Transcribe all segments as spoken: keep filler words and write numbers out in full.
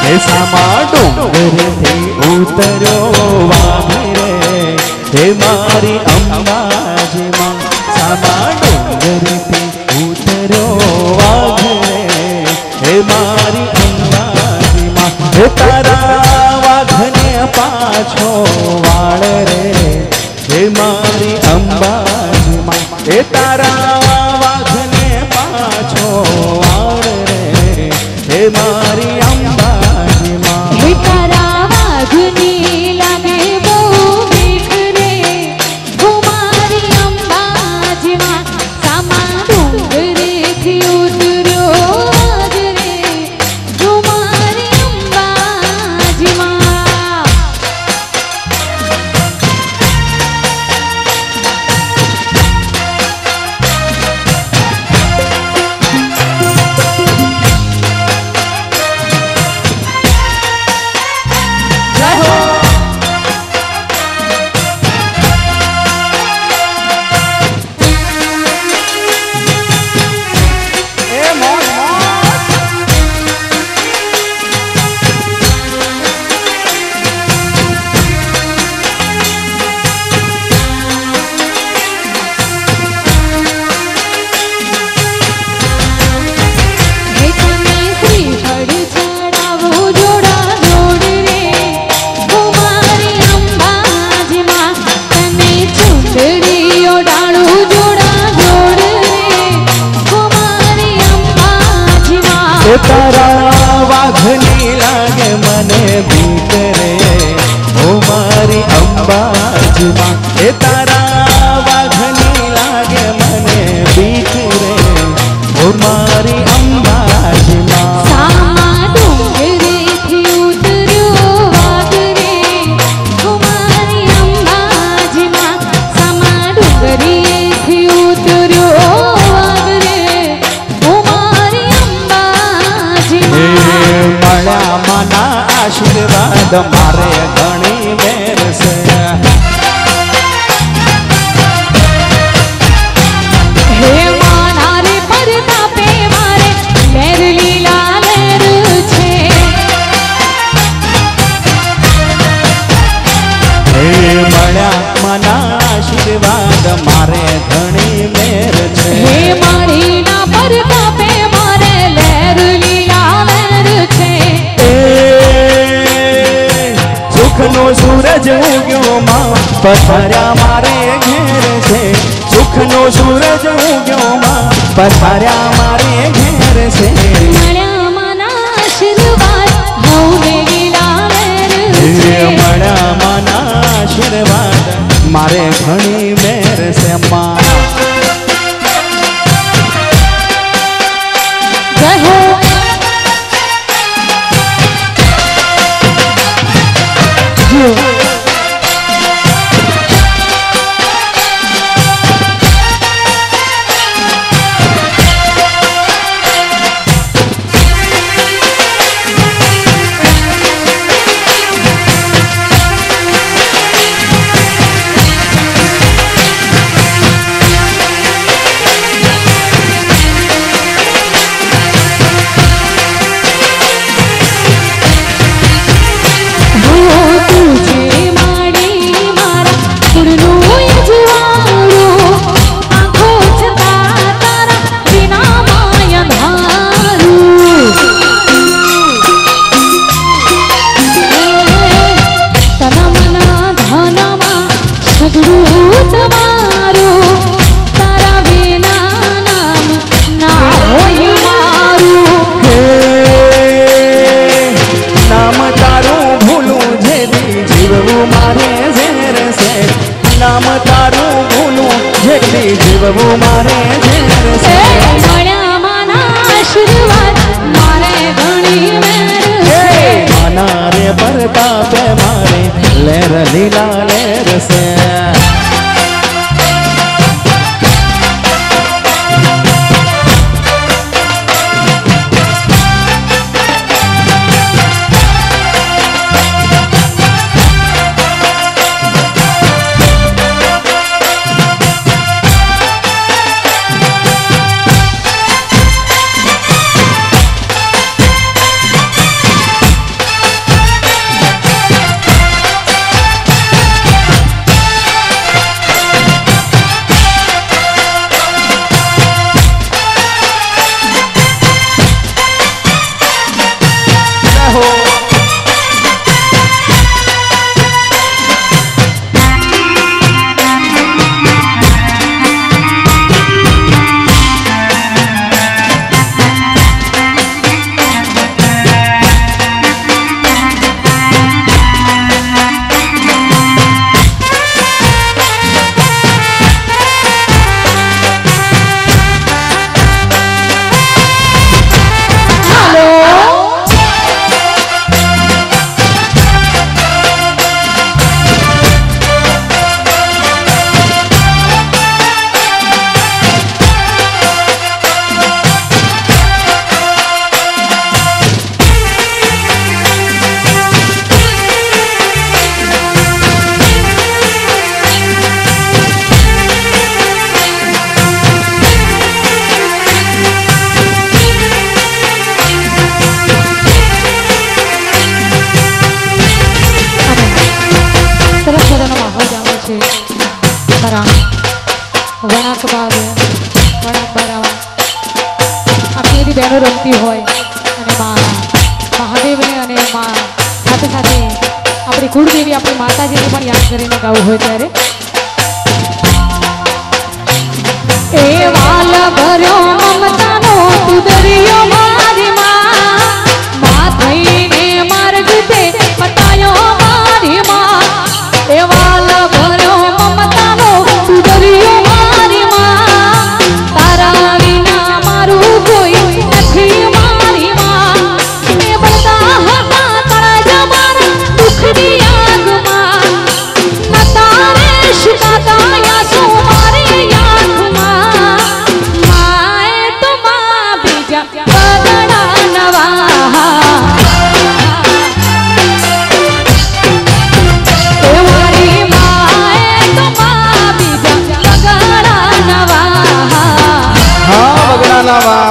हे सामा डोंगर थी उतरो वाघ रे हे मारी अंबाजी मां सामा डोंगर थी उतरो वाघ रे हे मारी अंबाजी मां हे तारा वाघने पाछो वाळ रे हे मारी अंबाजी मां हे तारा वाघने पाछो वाळ रे हे मारी अंबाजी मां हे तारा वाघनी लागे बो मीठ रे हो मारी अंबाजी मां सामा डोंगरे थी उतरो वाघ रे हो मारी अंबाजी मां तारा वाघनी लागे मने बीक रे ओ मारी अंबाजी मां हे तारा वाघनी लागे मने बीक रे ओ मारी अंबाजी मां सामा डोंगरे थी उतरो वाघ रे हो मारी अंबाजी मां सामा डोंगरे थी उतरो वाघ रे हो मारी अंबाजी मळ्या मना आशीर्वाद मारे घणी मेर से हे माना रे परतापे मारे लहर लीला लहर छे हे मळ्या मना आशीर्वाद मारे घणी मेर छे हे मारी ना परतापे मारे लहर लीला लहर छे सुखनो सूरज उग्यो मां पथार्या मारे घेर से सुखनो सूरज उग्यो मां पथार्या मारे घेर से मळ्या मना आशीर्वाद होवे लीला लहर छे मळ्या मना आशीर्वाद मारे घणी मेर से मां कहो કુળદેવી આપણી માતાજીને પણ યાદ કરીને ગાવું હોય ત્યારે એ વાલ ભર્યો મમતાનો તું દરિયો મારી માં માં થઈને માર્ગ તે બતાયો મારી માં એ વાલ ભર્યો મમતાનો તું દરિયો મારી માં તારા વિના મારું કોઈ નથી મારી માં એ બળતા હતા તળાજા મારા દુઃખની આગમાં ન તારે શુકાતા યાસુ મારી આંખમાં માએ તો માં બીજા પગડા નવા એ મારી માએ તો માં બીજા પગડા નવા હા બગડા નવા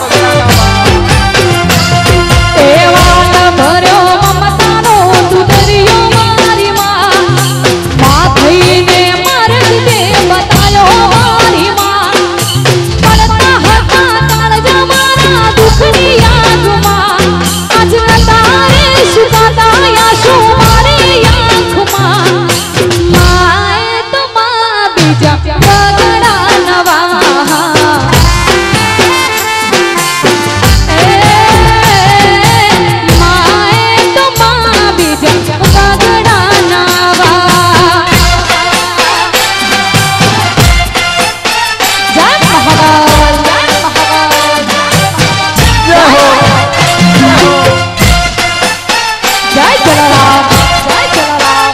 એ વાલ ભર્યો મમતાનો તું દરિયો મારી માં માં થઈને માર્ગ તે બતાયો મારી માં પડતા હતા કાળજા મારા દુઃખની યાદમાં આજ ન તારે સુકાતા યાશો મારી આંખમાં માએ તો માં બીજા પગડા નવા માએ તો માં બીજા પગડા નવા જય મહારાજ જય મહારાજ જય હો જય જલારામ જય જલારામ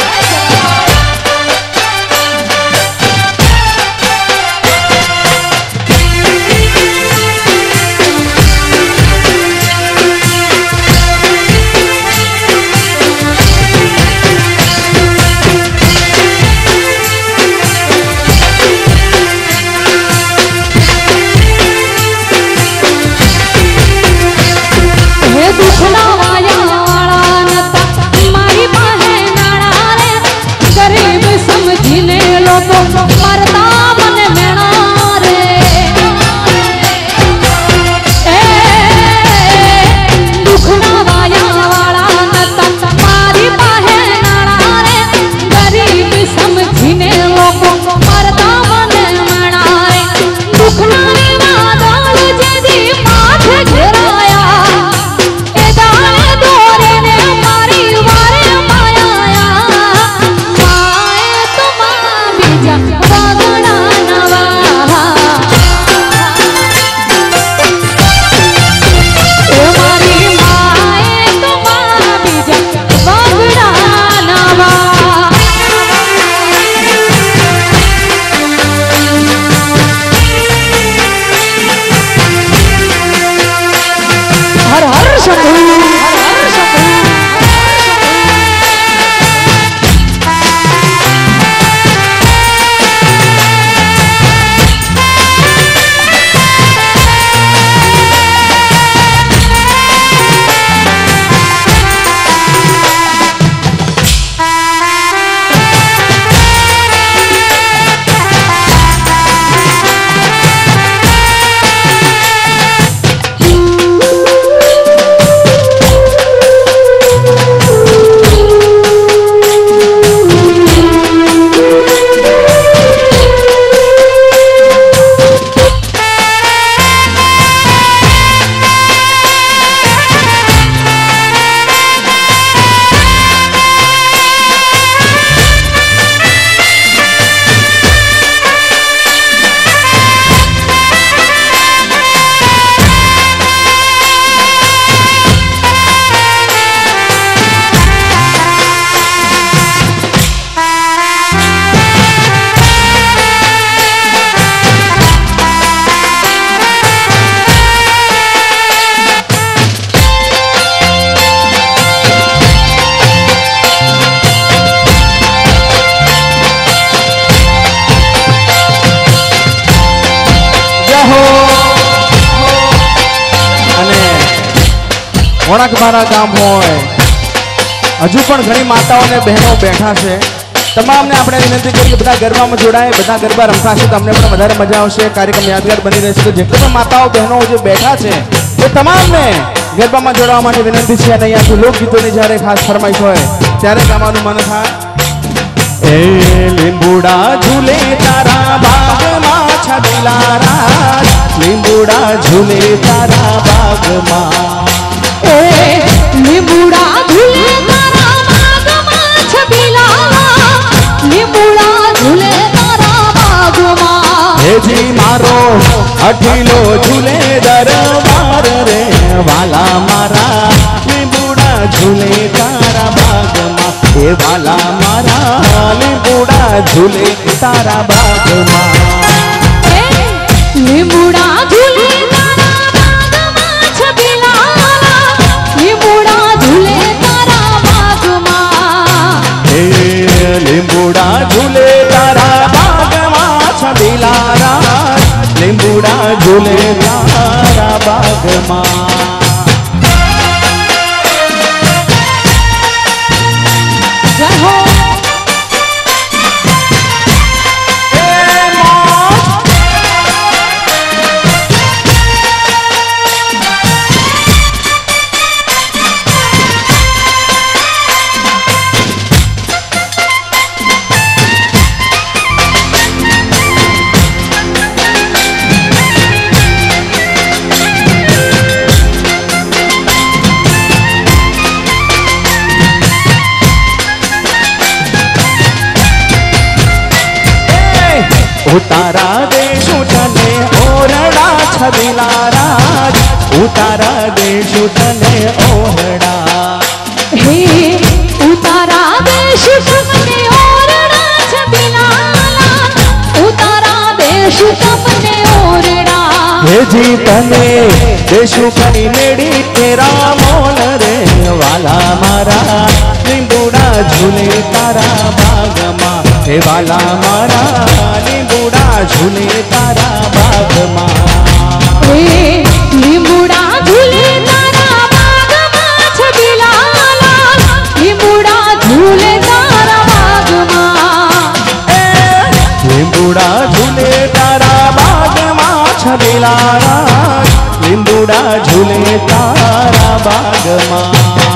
હે દુખના વાયા નતા મારી પાસે નાણા રે ગરીબ સમજીને લોકો મરતા મને મેણા રે એ દુખના વાયા વાળા નતા મારી પાસે નાણા રે ગરીબ સમજીને લોકો મરતા મને મેણા રે દુખના વાદળ જેદી માથે ઘેરાયા એ દાણે દોરીને મારી વારે માયા માએ તો માં બીજા પગડા નવા એ મારી માએ તો માં બીજા પગડા નવા હર હર શંભુ હર હર શંભુ વણાકભારા ગામ હોય હજુ પણ ઘણી માતાઓ અને બહેનો બેઠા છે તમામને આપણે વિનંતી કરીએ બધા ગરબામાં જોડાય બધા ગરબા રમતા છે તો અમને પણ વધારે મજા આવશે કાર્યક્રમ યાદગાર બની રહેશે તો જેટલી પણ માતાઓ બહેનો જે બેઠા છે એ તમામને ગરબામાં જોડાવા માટે વિનંતી છે અને અહીંયાથી લોકગીતોની જ્યારે ખાસ ફરમાઈશ હોય ત્યારે ગાવાનું મન થાય એ લીંબુડા ઝૂલે તારા બાગમાં છબીલા રાજ લીંબુડા ઝૂલે તારા બાગમાં એ લીંબુડા ઝૂલે તારા બાગમાં છબીલા લીંબુડા ઝૂલે તારા બાગમાં હેજી મારો અઠીલો ઝૂલે દરબાર રે વાલા મારા લીંબુડા ઝૂલે તારા બાગમાં એ વાલા મારા લીંબુડા ઝૂલે તારા બાગમાં લીંબુડા ઝૂલે તારા બાગમાં છબીલા લીંબુડા ઝૂલે તારા બાગમાં એ લીંબુડા ઝૂલે તારા બાગમાં છબીલા રાજ લીંબુડા ઝૂલે તારા બાગમાં જય હો ઉતારા દેશું તને ઓરડા છબીલા રાજ ઉતારા દેશું તને ઓરડા હે ઉતારા દેશું તમને ઓરડા છબીલા ઉતારા દેશું તમને ઓરડા હેજી તને દેશું કઈ મેળી તેરા મોલ રે વાલા મારા લીંબુડા ઝૂલે તારા બાગમાં હે વાલા મારા લીંબુડા ઝૂલે તારા બાગમાં હે લીંબુડા ઝૂલે તારા બાગમાં છબીલા લીંબુડા ઝૂલે તારા બાગમાં લીંબુડા ઝૂલે તારા બાગમાં છબીલા રાજ લીંબુડા ઝૂલે તારા બાગમાં